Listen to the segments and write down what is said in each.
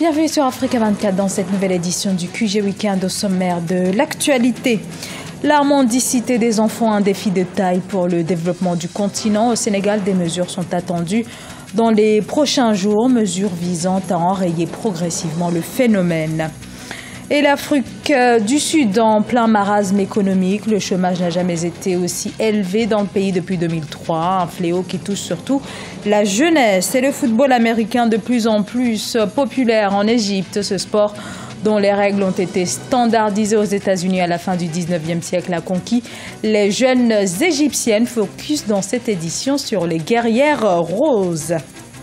Bienvenue sur Africa 24 dans cette nouvelle édition du QG Weekend. Au sommaire de l'actualité. La mendicité des enfants, un défi de taille pour le développement du continent. Au Sénégal, des mesures sont attendues dans les prochains jours, mesures visant à enrayer progressivement le phénomène. Et l'Afrique du Sud en plein marasme économique. Le chômage n'a jamais été aussi élevé dans le pays depuis 2003. Un fléau qui touche surtout la jeunesse. Et le football américain de plus en plus populaire en Égypte. Ce sport dont les règles ont été standardisées aux États-Unis à la fin du 19e siècle a conquis les jeunes égyptiennes. Focus dans cette édition sur les guerrières roses.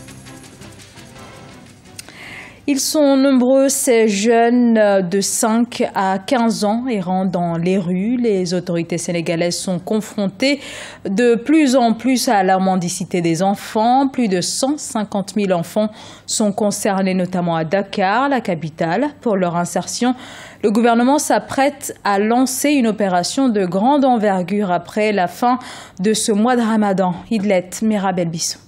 Ils sont nombreux, ces jeunes de 5 à 15 ans errant dans les rues. Les autorités sénégalaises sont confrontées de plus en plus à la mendicité des enfants. Plus de 150 000 enfants sont concernés, notamment à Dakar, la capitale. Pour leur insertion, le gouvernement s'apprête à lancer une opération de grande envergure après la fin de ce mois de Ramadan. Idlet Mirabel Bissou.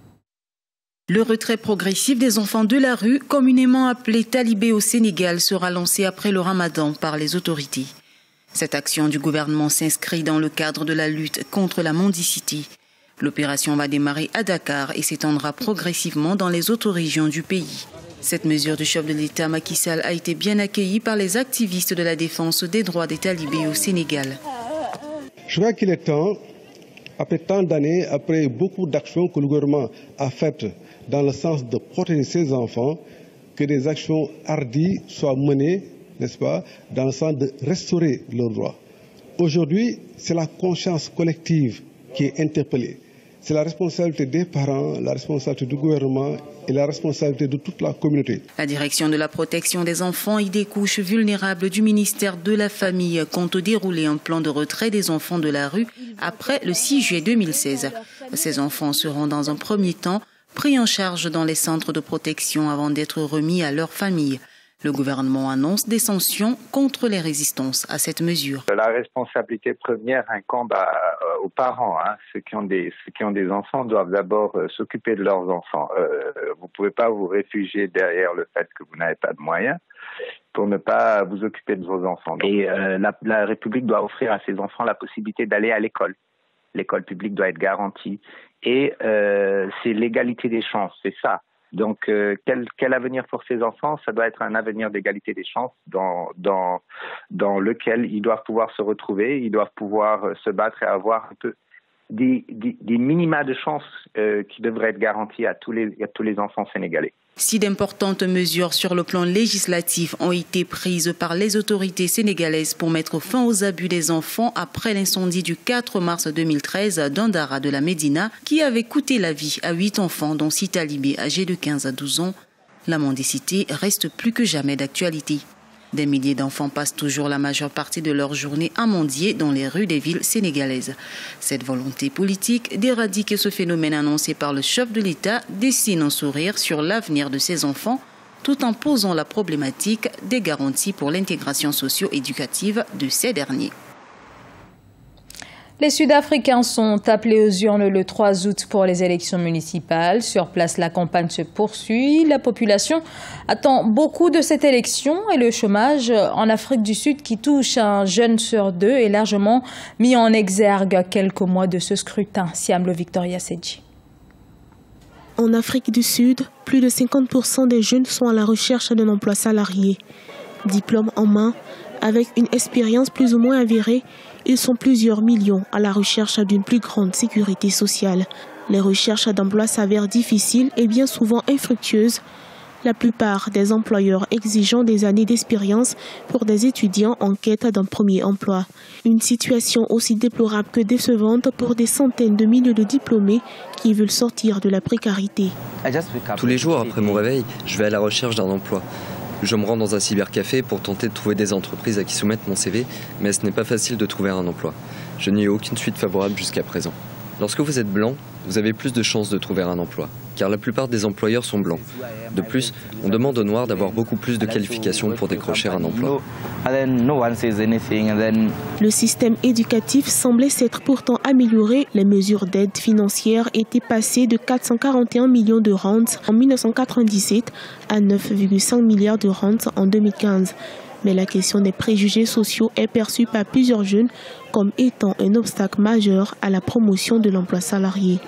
Le retrait progressif des enfants de la rue, communément appelé talibé au Sénégal, sera lancé après le Ramadan par les autorités. Cette action du gouvernement s'inscrit dans le cadre de la lutte contre la mendicité. L'opération va démarrer à Dakar et s'étendra progressivement dans les autres régions du pays. Cette mesure du chef de l'État Macky Sall a été bien accueillie par les activistes de la défense des droits des talibés au Sénégal. Je crois qu'il est temps, après tant d'années, après beaucoup d'actions que le gouvernement a faites dans le sens de protéger ces enfants, que des actions hardies soient menées, n'est-ce pas, dans le sens de restaurer leurs droits. Aujourd'hui, c'est la conscience collective qui est interpellée. C'est la responsabilité des parents, la responsabilité du gouvernement et la responsabilité de toute la communauté. La direction de la protection des enfants et des couches vulnérables du ministère de la Famille compte dérouler un plan de retrait des enfants de la rue après le 6 juillet 2016. Ces enfants seront dans un premier temps pris en charge dans les centres de protection avant d'être remis à leur famille. Le gouvernement annonce des sanctions contre les résistances à cette mesure. La responsabilité première incombe aux parents. Ceux qui ont des enfants doivent d'abord s'occuper de leurs enfants. Vous ne pouvez pas vous réfugier derrière le fait que vous n'avez pas de moyens pour ne pas vous occuper de vos enfants. Et la République doit offrir à ses enfants la possibilité d'aller à l'école. L'école publique doit être garantie. Et c'est l'égalité des chances, c'est ça. Donc, quel avenir pour ces enfants? Ça doit être un avenir d'égalité des chances dans lequel ils doivent pouvoir se retrouver, ils doivent pouvoir se battre et avoir un peu des minima de chances qui devraient être garantis à tous les enfants sénégalais. Si d'importantes mesures sur le plan législatif ont été prises par les autorités sénégalaises pour mettre fin aux abus des enfants après l'incendie du 4 mars 2013 d'un Dara de la Médina qui avait coûté la vie à 8 enfants dont 6 talibés âgés de 15 à 12 ans, la mendicité reste plus que jamais d'actualité. Des milliers d'enfants passent toujours la majeure partie de leur journée à mendier dans les rues des villes sénégalaises. Cette volonté politique d'éradiquer ce phénomène annoncé par le chef de l'État dessine un sourire sur l'avenir de ces enfants, tout en posant la problématique des garanties pour l'intégration socio-éducative de ces derniers. Les Sud-Africains sont appelés aux urnes le 3 août pour les élections municipales. Sur place, la campagne se poursuit. La population attend beaucoup de cette élection et le chômage en Afrique du Sud qui touche un jeune sur 2 est largement mis en exergue à quelques mois de ce scrutin. Siam Victoria Sedji. En Afrique du Sud, plus de 50% des jeunes sont à la recherche d'un emploi salarié. Diplôme en main, avec une expérience plus ou moins avérée, ils sont plusieurs millions à la recherche d'une plus grande sécurité sociale. Les recherches d'emploi s'avèrent difficiles et bien souvent infructueuses. La plupart des employeurs exigeant des années d'expérience pour des étudiants en quête d'un premier emploi. Une situation aussi déplorable que décevante pour des centaines de milliers de diplômés qui veulent sortir de la précarité. Tous les jours après mon réveil, je vais à la recherche d'un emploi. Je me rends dans un cybercafé pour tenter de trouver des entreprises à qui soumettre mon CV, mais ce n'est pas facile de trouver un emploi. Je n'ai eu aucune suite favorable jusqu'à présent. Lorsque vous êtes blanc, vous avez plus de chances de trouver un emploi. car la plupart des employeurs sont blancs. De plus, on demande aux Noirs d'avoir beaucoup plus de qualifications pour décrocher un emploi. Le système éducatif semblait s'être pourtant amélioré. Les mesures d'aide financière étaient passées de 441 millions de rands en 1997 à 9,5 milliards de rands en 2015. Mais la question des préjugés sociaux est perçue par plusieurs jeunes comme étant un obstacle majeur à la promotion de l'emploi salarié.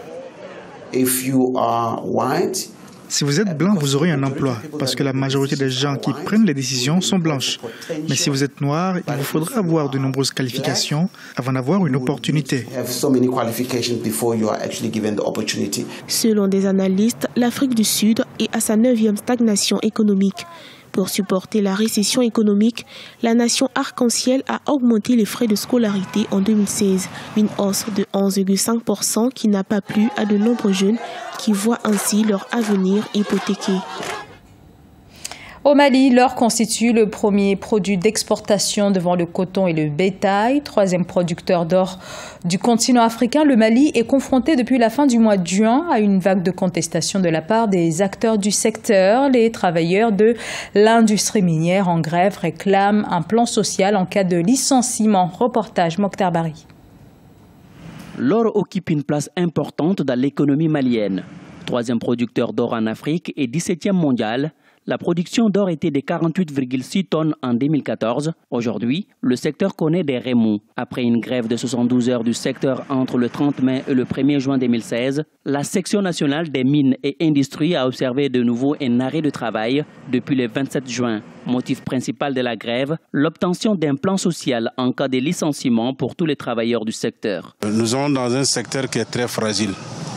Si vous êtes blanc, vous aurez un emploi, parce que la majorité des gens qui prennent les décisions sont blanches. Mais si vous êtes noir, il vous faudra avoir de nombreuses qualifications avant d'avoir une opportunité. Selon des analystes, l'Afrique du Sud est à sa 9e stagnation économique. Pour supporter la récession économique, la nation arc-en-ciel a augmenté les frais de scolarité en 2016, une hausse de 11,5% qui n'a pas plu à de nombreux jeunes qui voient ainsi leur avenir hypothéqué. Au Mali, l'or constitue le premier produit d'exportation devant le coton et le bétail. Troisième producteur d'or du continent africain, le Mali est confronté depuis la fin du mois de juin à une vague de contestation de la part des acteurs du secteur. Les travailleurs de l'industrie minière en grève réclament un plan social en cas de licenciement. Reportage Mokhtar Bari. L'or occupe une place importante dans l'économie malienne. Troisième producteur d'or en Afrique et 17e mondial. La production d'or était de 48,6 tonnes en 2014. Aujourd'hui, le secteur connaît des remous. Après une grève de 72 heures du secteur entre le 30 mai et le 1er juin 2016, la section nationale des mines et industries a observé de nouveau un arrêt de travail depuis le 27 juin. Motif principal de la grève, l'obtention d'un plan social en cas de licenciement pour tous les travailleurs du secteur. Nous sommes dans un secteur qui est très fragile,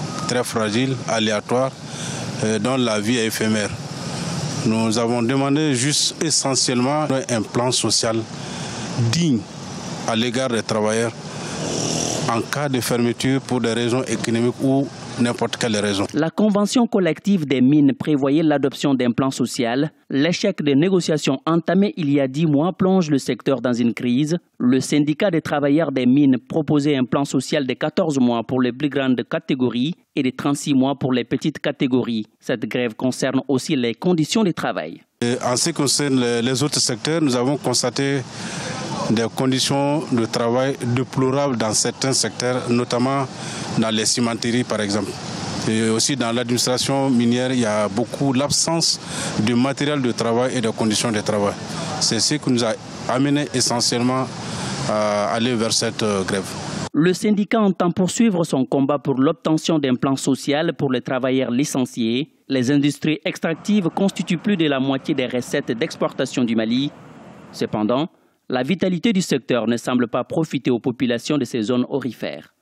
aléatoire, dont la vie est éphémère. Nous avons demandé juste essentiellement un plan social digne à l'égard des travailleurs en cas de fermeture pour des raisons économiques ou n'importe quelle raison. La convention collective des mines prévoyait l'adoption d'un plan social. L'échec des négociations entamées il y a 10 mois plonge le secteur dans une crise. Le syndicat des travailleurs des mines proposait un plan social de 14 mois pour les plus grandes catégories et de 36 mois pour les petites catégories. Cette grève concerne aussi les conditions de travail. En ce qui concerne les autres secteurs, nous avons constaté des conditions de travail déplorables dans certains secteurs, notamment dans les cimenteries par exemple. Et aussi dans l'administration minière, il y a beaucoup l'absence de matériel de travail et de conditions de travail. C'est ce qui nous a amené essentiellement à aller vers cette grève. Le syndicat entend poursuivre son combat pour l'obtention d'un plan social pour les travailleurs licenciés. Les industries extractives constituent plus de la moitié des recettes d'exportation du Mali. Cependant, la vitalité du secteur ne semble pas profiter aux populations de ces zones aurifères.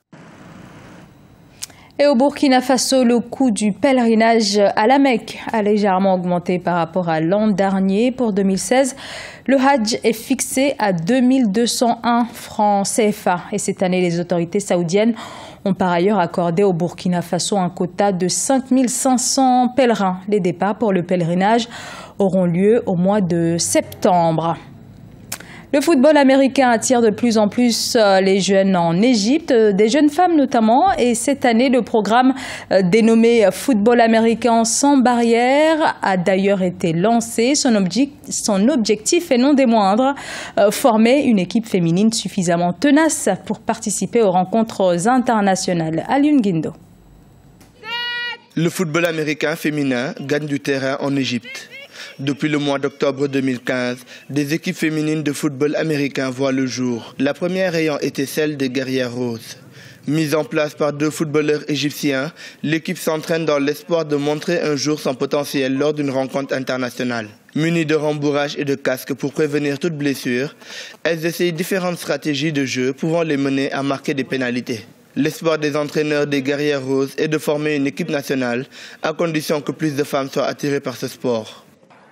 Et au Burkina Faso, le coût du pèlerinage à la Mecque a légèrement augmenté par rapport à l'an dernier. Pour 2016, le Hajj est fixé à 2201 francs CFA. Et cette année, les autorités saoudiennes ont par ailleurs accordé au Burkina Faso un quota de 5500 pèlerins. Les départs pour le pèlerinage auront lieu au mois de septembre. Le football américain attire de plus en plus les jeunes en Égypte, des jeunes femmes notamment. Et cette année, le programme dénommé Football américain sans barrière a d'ailleurs été lancé. Son objectif est non des moindres, former une équipe féminine suffisamment tenace pour participer aux rencontres internationales. Alioune Guindo. Le football américain féminin gagne du terrain en Égypte. Depuis le mois d'octobre 2015, des équipes féminines de football américain voient le jour. La première ayant été celle des Guerrières Roses. Mise en place par 2 footballeurs égyptiens, l'équipe s'entraîne dans l'espoir de montrer un jour son potentiel lors d'une rencontre internationale. Munies de rembourrage et de casques pour prévenir toute blessure, elles essayent différentes stratégies de jeu pouvant les mener à marquer des pénalités. L'espoir des entraîneurs des Guerrières Roses est de former une équipe nationale à condition que plus de femmes soient attirées par ce sport.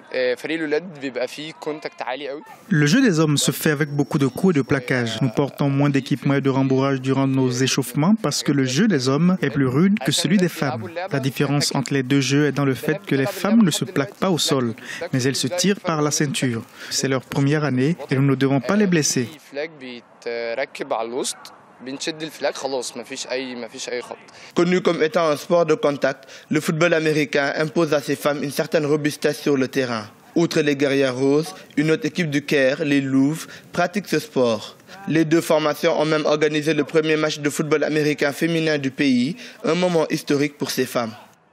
Le jeu des hommes se fait avec beaucoup de coups et de plaquages. Nous portons moins d'équipements et de rembourrage durant nos échauffements parce que le jeu des hommes est plus rude que celui des femmes. La différence entre les deux jeux est dans le fait que les femmes ne se plaquent pas au sol, mais elles se tirent par la ceinture. C'est leur première année et nous ne devons pas les blesser. Connu comme étant un sport de contact, le football américain impose à ses femmes une certaine robustesse sur le terrain. Outre les Guerrières Roses, une autre équipe du Caire, les Louves, pratique ce sport. Les deux formations ont même organisé le premier match de football américain féminin du pays, un moment historique pour ces femmes.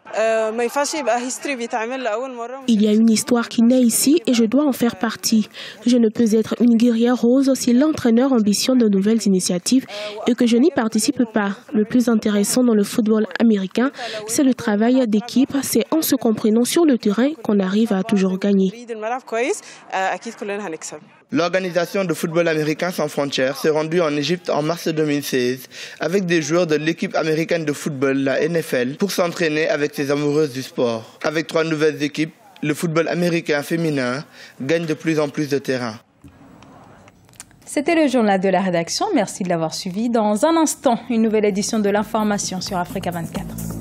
Il y a une histoire qui naît ici et je dois en faire partie. Je ne peux être une guerrière rose si l'entraîneur ambitionne de nouvelles initiatives et que je n'y participe pas. Le plus intéressant dans le football américain, c'est le travail d'équipe. C'est en se comprenant sur le terrain qu'on arrive à toujours gagner. L'organisation de football américain sans frontières s'est rendue en Égypte en mars 2016 avec des joueurs de l'équipe américaine de football, la NFL, pour s'entraîner avec ses amoureuses du sport. Avec 3 nouvelles équipes, le football américain féminin gagne de plus en plus de terrain. C'était le journal de la rédaction. Merci de l'avoir suivi. Dans un instant, une nouvelle édition de l'information sur Africa 24.